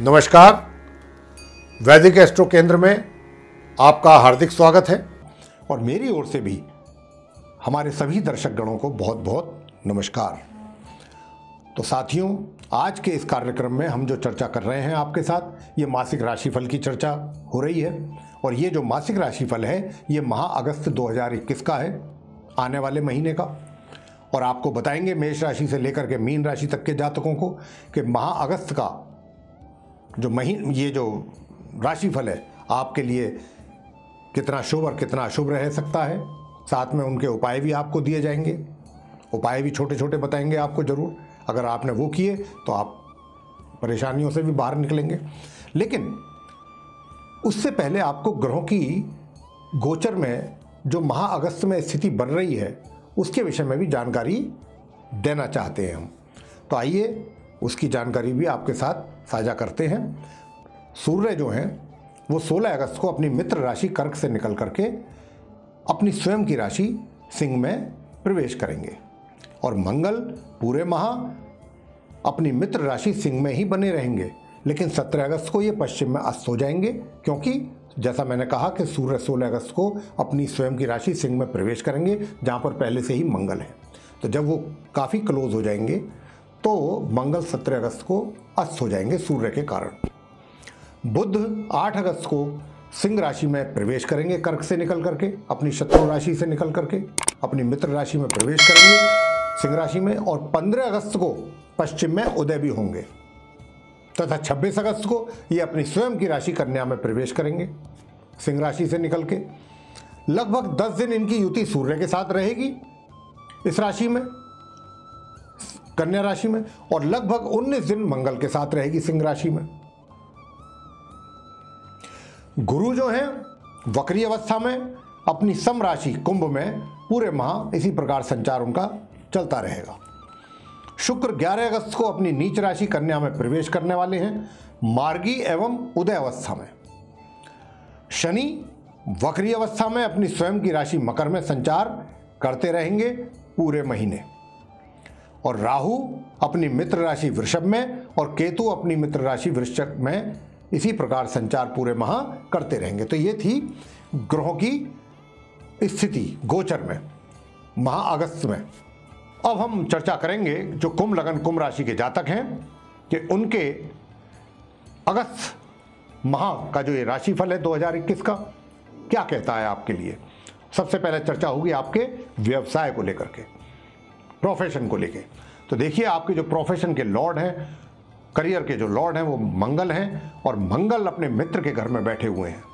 नमस्कार। वैदिक एस्ट्रो केंद्र में आपका हार्दिक स्वागत है और मेरी ओर से भी हमारे सभी दर्शक गणों को बहुत बहुत नमस्कार। तो साथियों, आज के इस कार्यक्रम में हम जो चर्चा कर रहे हैं आपके साथ, ये मासिक राशिफल की चर्चा हो रही है। और ये जो मासिक राशिफल है ये माह अगस्त 2021 का है, आने वाले महीने का। और आपको बताएंगे मेष राशि से लेकर के मीन राशि तक के जातकों को कि माह अगस्त का जो ये जो राशिफल है आपके लिए कितना शुभ और कितना अशुभ रह सकता है। साथ में उनके उपाय भी आपको दिए जाएंगे, उपाय भी छोटे छोटे बताएंगे आपको ज़रूर। अगर आपने वो किए तो आप परेशानियों से भी बाहर निकलेंगे। लेकिन उससे पहले आपको ग्रहों की गोचर में जो माह अगस्त में स्थिति बन रही है उसके विषय में भी जानकारी देना चाहते हैं हम। तो आइए उसकी जानकारी भी आपके साथ साझा करते हैं। सूर्य जो हैं वो 16 अगस्त को अपनी मित्र राशि कर्क से निकल करके अपनी स्वयं की राशि सिंह में प्रवेश करेंगे और मंगल पूरे माह अपनी मित्र राशि सिंह में ही बने रहेंगे। लेकिन 17 अगस्त को ये पश्चिम में अस्त हो जाएंगे, क्योंकि जैसा मैंने कहा कि सूर्य 16 अगस्त को अपनी स्वयं की राशि सिंह में प्रवेश करेंगे, जहाँ पर पहले से ही मंगल है। तो जब वो काफ़ी क्लोज हो जाएंगे तो मंगल 17 अगस्त को अस्त हो जाएंगे सूर्य के कारण। बुध 8 अगस्त को सिंह राशि में प्रवेश करेंगे कर्क से निकल करके, अपनी शत्रु राशि से निकल करके अपनी मित्र राशि में प्रवेश करेंगे सिंह राशि में। और 15 अगस्त को पश्चिम में उदय भी होंगे तथा 26 अगस्त को ये अपनी स्वयं की राशि कन्या में प्रवेश करेंगे सिंह राशि से निकल के। लगभग 10 दिन इनकी युति सूर्य के साथ रहेगी इस राशि में, कन्या राशि में, और लगभग 19 दिन मंगल के साथ रहेगी सिंह राशि में। गुरु जो है वक्री अवस्था में अपनी सम राशि कुंभ में पूरे माह इसी प्रकार संचार उनका चलता रहेगा। शुक्र 11 अगस्त को अपनी नीच राशि कन्या में प्रवेश करने वाले हैं मार्गी एवं उदय अवस्था में। शनि वक्री अवस्था में अपनी स्वयं की राशि मकर में संचार करते रहेंगे पूरे महीने। और राहु अपनी मित्र राशि वृषभ में और केतु अपनी मित्र राशि वृश्चिक में इसी प्रकार संचार पूरे माह करते रहेंगे। तो ये थी ग्रहों की स्थिति गोचर में माह अगस्त में। अब हम चर्चा करेंगे जो कुंभ लगन कुंभ राशि के जातक हैं कि उनके अगस्त माह का जो ये राशिफल है 2021 का क्या कहता है आपके लिए। सबसे पहले चर्चा होगी आपके व्यवसाय को लेकर के, प्रोफेशन को लेके। तो देखिए आपके जो प्रोफेशन के लॉर्ड हैं, करियर के जो लॉर्ड हैं वो मंगल हैं, और मंगल अपने मित्र के घर में बैठे हुए हैं।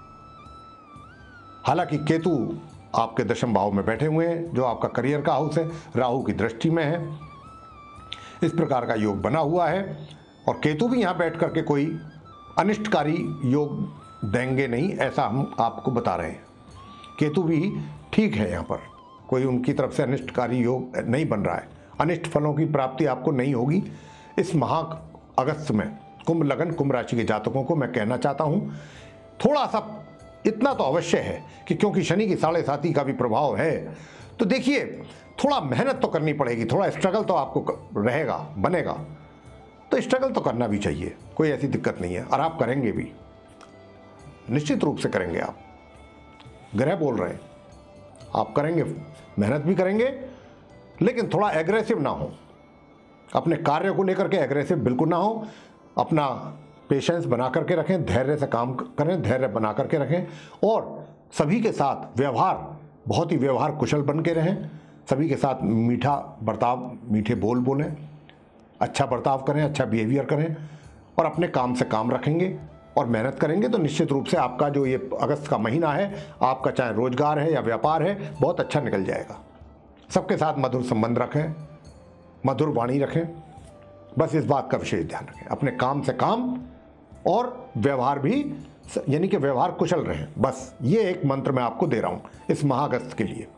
हालांकि केतु आपके दशम भाव में बैठे हुए हैं जो आपका करियर का हाउस है, राहु की दृष्टि में है। इस प्रकार का योग बना हुआ है और केतु भी यहाँ बैठ करके कोई अनिष्टकारी योग देंगे नहीं, ऐसा हम आपको बता रहे हैं। केतु भी ठीक है, यहाँ पर कोई उनकी तरफ से अनिष्टकारी योग नहीं बन रहा है। अनिष्ट फलों की प्राप्ति आपको नहीं होगी इस माह अगस्त में। कुंभ लगन कुंभ राशि के जातकों को मैं कहना चाहता हूँ, थोड़ा सा इतना तो अवश्य है कि क्योंकि शनि की 7.5 का भी प्रभाव है, तो देखिए थोड़ा मेहनत तो करनी पड़ेगी, थोड़ा स्ट्रगल तो आपको रहेगा, बनेगा। तो स्ट्रगल तो करना भी चाहिए, कोई ऐसी दिक्कत नहीं है, और आप करेंगे भी, निश्चित रूप से करेंगे। आप ग्रह बोल रहे हैं, आप करेंगे, मेहनत भी करेंगे, लेकिन थोड़ा एग्रेसिव ना हो, अपने कार्य को लेकर के एग्रेसिव बिल्कुल ना हो। अपना पेशेंस बना करके रखें, धैर्य से काम करें, धैर्य बना करके रखें, और सभी के साथ व्यवहार बहुत ही व्यवहार कुशल बन के रहें। सभी के साथ मीठा बर्ताव, मीठे बोल बोलें, अच्छा बर्ताव करें, अच्छा बिहेवियर करें, और अपने काम से काम रखेंगे और मेहनत करेंगे तो निश्चित रूप से आपका जो ये अगस्त का महीना है, आपका चाहे रोजगार है या व्यापार है, बहुत अच्छा निकल जाएगा। सबके साथ मधुर संबंध रखें, मधुर वाणी रखें, बस इस बात का विशेष ध्यान रखें। अपने काम से काम और व्यवहार भी, यानी कि व्यवहार कुशल रहें, बस ये एक मंत्र मैं आपको दे रहा हूँ इस माह अगस्त के लिए।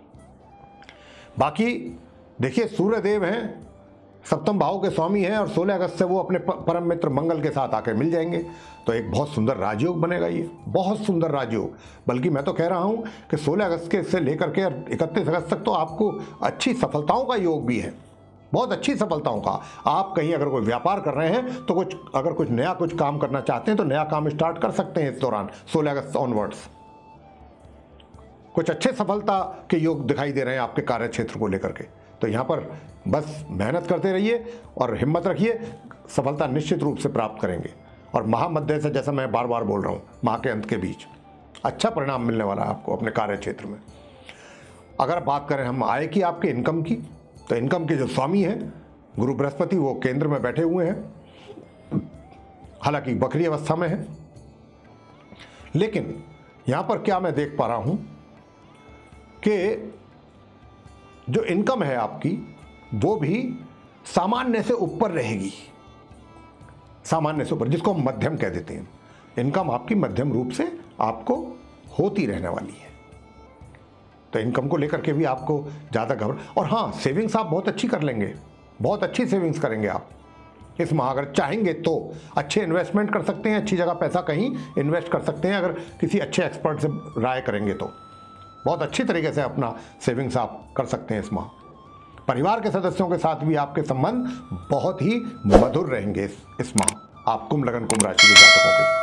बाकी देखिए सूर्य देव हैं, सप्तम भाव के स्वामी हैं, और 16 अगस्त से वो अपने परम मित्र मंगल के साथ आकर मिल जाएंगे। तो एक बहुत सुंदर राजयोग बनेगा, ये बहुत सुंदर राजयोग। बल्कि मैं तो कह रहा हूँ कि 16 अगस्त के से लेकर के 31 अगस्त तक तो आपको अच्छी सफलताओं का योग भी है। बहुत अच्छी सफलताओं का। आप कहीं अगर कोई व्यापार कर रहे हैं तो अगर कुछ नया कुछ काम करना चाहते हैं तो नया काम स्टार्ट कर सकते हैं इस दौरान 16 अगस्त ऑनवर्ड्स। कुछ अच्छे सफलता के योग दिखाई दे रहे हैं आपके कार्य क्षेत्र को लेकर के। तो यहाँ पर बस मेहनत करते रहिए और हिम्मत रखिए, सफलता निश्चित रूप से प्राप्त करेंगे। और महामध्य से, जैसा मैं बार बार बोल रहा हूँ, माह के अंत के बीच अच्छा परिणाम मिलने वाला है आपको अपने कार्य क्षेत्र में। अगर बात करें हम आय की, आपके इनकम की, तो इनकम के जो स्वामी हैं गुरु बृहस्पति, वो केंद्र में बैठे हुए हैं, हालांकि बकरी अवस्था में है। लेकिन यहाँ पर क्या मैं देख पा रहा हूँ कि जो इनकम है आपकी वो भी सामान्य से ऊपर रहेगी, सामान्य से ऊपर, जिसको हम मध्यम कह देते हैं। इनकम आपकी मध्यम रूप से आपको होती रहने वाली है। तो इनकम को लेकर के भी आपको ज़्यादा घबरा, और हाँ, सेविंग्स आप बहुत अच्छी कर लेंगे, बहुत अच्छी सेविंग्स करेंगे आप इस माह। अगर चाहेंगे तो अच्छे इन्वेस्टमेंट कर सकते हैं, अच्छी जगह पैसा कहीं इन्वेस्ट कर सकते हैं, अगर किसी अच्छे एक्सपर्ट से राय करेंगे तो बहुत अच्छी तरीके से अपना सेविंग्स आप कर सकते हैं इस माह। परिवार के सदस्यों के साथ भी आपके संबंध बहुत ही मधुर रहेंगे इस माह, आप कुंभ लगन कुंभ राशि के जातकों के।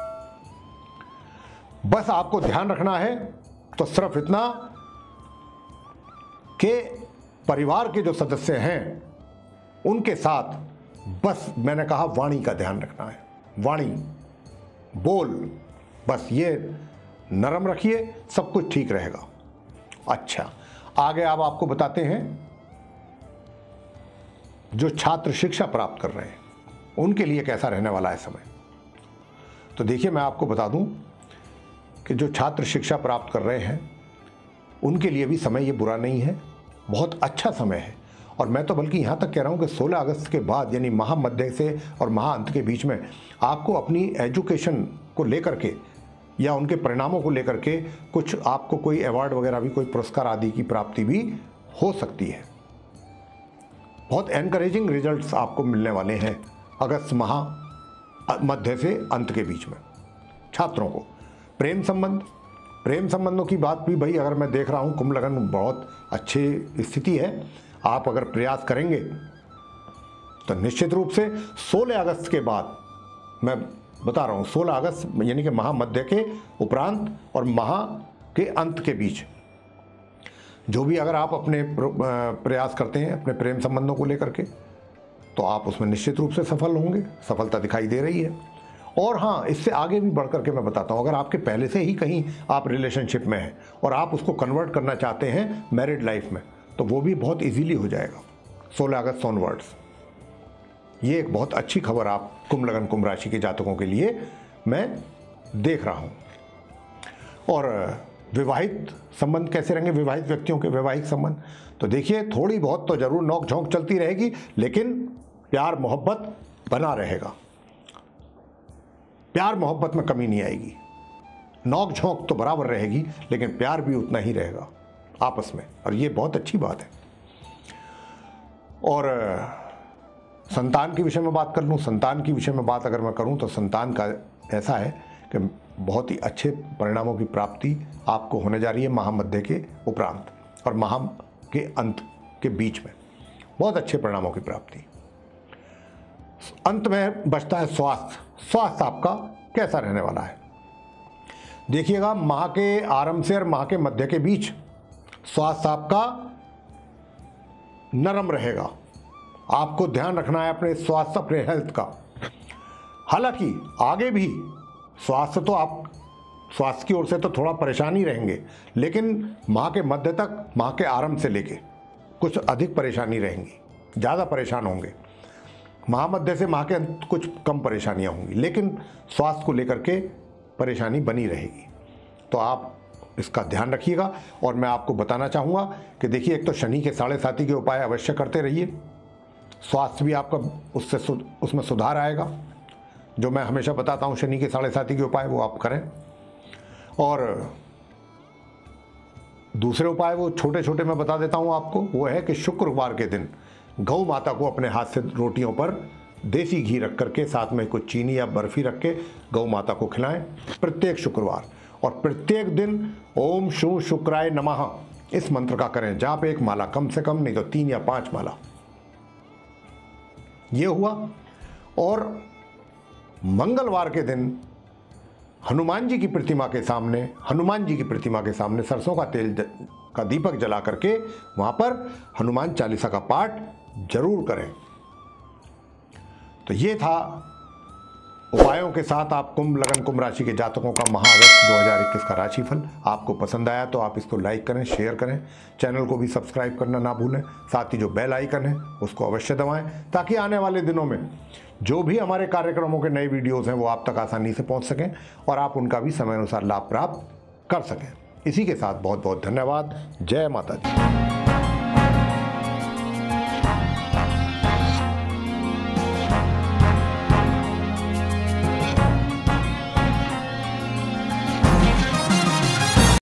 बस आपको ध्यान रखना है तो सिर्फ इतना कि परिवार के जो सदस्य हैं उनके साथ बस मैंने कहा वाणी का ध्यान रखना है। वाणी, बोल, बस ये नरम रखिए, सब कुछ ठीक रहेगा। अच्छा, आगे अब आपको बताते हैं जो छात्र शिक्षा प्राप्त कर रहे हैं उनके लिए कैसा रहने वाला है समय। तो देखिए, मैं आपको बता दूं कि जो छात्र शिक्षा प्राप्त कर रहे हैं उनके लिए भी समय ये बुरा नहीं है, बहुत अच्छा समय है। और मैं तो बल्कि यहाँ तक कह रहा हूँ कि 16 अगस्त के बाद, यानी महामध्य से और महाअंत के बीच में, आपको अपनी एजुकेशन को लेकर के या उनके परिणामों को लेकर के कुछ आपको कोई अवार्ड वगैरह भी, कोई पुरस्कार आदि की प्राप्ति भी हो सकती है। बहुत एनकरेजिंग रिजल्ट्स आपको मिलने वाले हैं अगस्त माह मध्य से अंत के बीच में। छात्रों को प्रेम संबंधों की बात भी, भाई अगर मैं देख रहा हूँ कुंभ लगन बहुत अच्छी स्थिति है, आप अगर प्रयास करेंगे तो निश्चित रूप से 16 अगस्त के बाद, मैं बता रहा हूँ 16 अगस्त यानी कि महामध्य के उपरांत और माह के अंत के बीच जो भी अगर आप अपने प्रयास करते हैं अपने प्रेम संबंधों को लेकर के, तो आप उसमें निश्चित रूप से सफल होंगे, सफलता दिखाई दे रही है। और हाँ, इससे आगे भी बढ़ करके मैं बताता हूँ, अगर आपके पहले से ही कहीं आप रिलेशनशिप में हैं और आप उसको कन्वर्ट करना चाहते हैं मैरिड लाइफ में, तो वो भी बहुत इजीली हो जाएगा 16 अगस्त ऑनवर्ड्स। ये एक बहुत अच्छी खबर आप कुंभ लगन कुंभ राशि के जातकों के लिए मैं देख रहा हूँ। और विवाहित संबंध कैसे रहेंगे, विवाहित व्यक्तियों के वैवाहिक संबंध, तो देखिए थोड़ी बहुत तो जरूर नोक झोंक चलती रहेगी, लेकिन प्यार मोहब्बत बना रहेगा, प्यार मोहब्बत में कमी नहीं आएगी। नोक झोंक तो बराबर रहेगी, लेकिन प्यार भी उतना ही रहेगा आपस में, और ये बहुत अच्छी बात है। और संतान के विषय में बात कर लूँ, संतान के विषय में बात अगर मैं करूँ तो संतान का ऐसा है कि बहुत ही अच्छे परिणामों की प्राप्ति आपको होने जा रही है महामध्य के उपरांत और माह के अंत के बीच में, बहुत अच्छे परिणामों की प्राप्ति। अंत में बचता है स्वास्थ्य आपका कैसा रहने वाला है। देखिएगा, माह के आरंभ से और माह के मध्य के बीच स्वास्थ्य आपका नरम रहेगा, आपको ध्यान रखना है अपने स्वास्थ्य, अपने हेल्थ का। हालांकि आगे भी स्वास्थ्य तो आप, स्वास्थ्य की ओर से तो थोड़ा परेशानी रहेंगे, लेकिन माह के मध्य तक, माह के आरंभ से लेके कुछ अधिक परेशानी रहेंगी, ज़्यादा परेशान होंगे। महामध्य से माह के अंत कुछ कम परेशानियां होंगी, लेकिन स्वास्थ्य को लेकर के परेशानी बनी रहेगी। तो आप इसका ध्यान रखिएगा। और मैं आपको बताना चाहूँगा कि देखिए, एक तो शनि के 7.5 के उपाय अवश्य करते रहिए, स्वास्थ्य भी आपका उसमें सुधार आएगा। जो मैं हमेशा बताता हूँ शनि के 7.5 के उपाय, वो आप करें। और दूसरे उपाय वो छोटे छोटे मैं बता देता हूँ आपको, वो है कि शुक्रवार के दिन गौ माता को अपने हाथ से रोटियों पर देसी घी रख करके, साथ में कुछ चीनी या बर्फी रख के गौ माता को खिलाएं प्रत्येक शुक्रवार। और प्रत्येक दिन ओम शू शुक्राय नमः इस मंत्र का करें, जहाँ पे एक माला, कम से कम नहीं तो 3 या 5 माला ये हुआ। और मंगलवार के दिन हनुमान जी की प्रतिमा के सामने सरसों का तेल का दीपक जला करके वहाँ पर हनुमान चालीसा का पाठ जरूर करें। तो ये था उपायों के साथ आप कुंभ राशि के जातकों का माह अगस्त 2021 का राशिफल। आपको पसंद आया तो आप इसको लाइक करें, शेयर करें, चैनल को भी सब्सक्राइब करना ना भूलें। साथ ही जो बेल आइकन है उसको अवश्य दबाएं, ताकि आने वाले दिनों में जो भी हमारे कार्यक्रमों के नए वीडियोस हैं वो आप तक आसानी से पहुंच सकें और आप उनका भी समय अनुसार लाभ प्राप्त कर सकें। इसी के साथ बहुत बहुत धन्यवाद। जय माता दी।